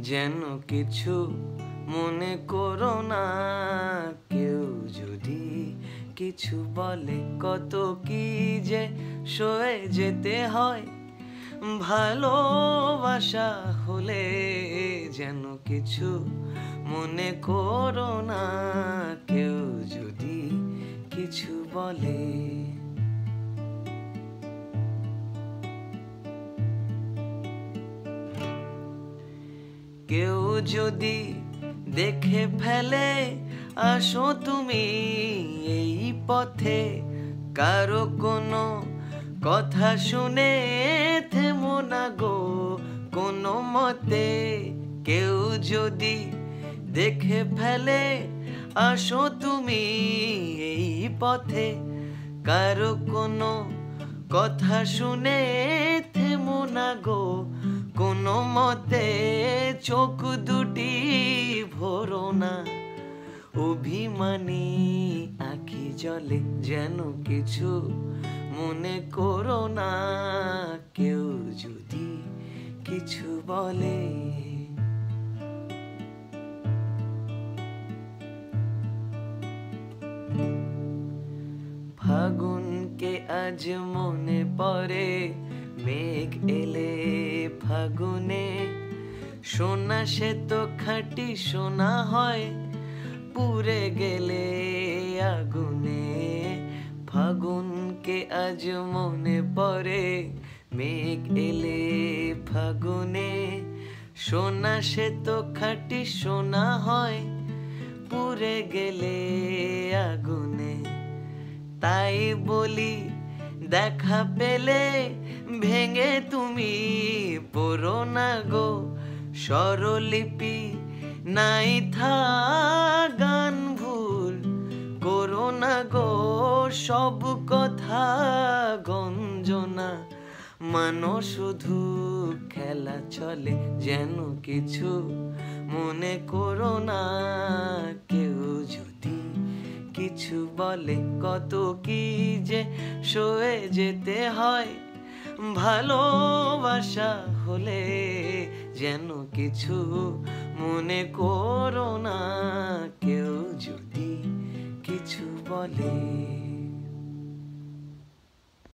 যেন কিছু মনে করো না। কেউ যদি কিছু বলে কত কি যে সয়ে যেতে হয়। ভালোবাসা হলে যেন কিছু মনে করো না। কেউ যদি কিছু বলে, কেউ যদি দেখে ফেলে আসো তুমি এই পথে, কারো কোনো কথা শুনে থেমো না গো কোনো মতে। কেউ যদি দেখে ফেলে আসো তুমি এই পথে, কারো কোনো কথা শুনে থেমো না গো কোনো মতে। চোখ দুটি ভরো না অভিমানী আঁখি জলে, যেন কিছু মনে করো না। কেউ যদি কিছু বলে, ফাগুনকে আজ মনে পড়ে মেঘ এলে ফাগুনে। সোনা সে তো খাঁটি সোনা হয় পুড়ে গেলে আগুনে। ফাগুনকে আজ মনে পড়ে মেঘ এলে ফাগুনে। সোনা সে তো খাঁটি সোনা হয় পুড়ে গেলে আগুনে। তাই বলি দেখা পেলে ভেঙে তুমি পড়ো না গো স্বরলিপি নাই থা গান ভুল করো না গো সব কথা গঞ্জনা। মানো শুধু খেলা চলে, যেন কিছু মনে করো না। কেউ যদি কিছু বলে কত কি যে সয়ে যেতে হয়। ভালোবাসা হলে যেন কিছু মনে করো না। কেউ যদি কিছু বলে।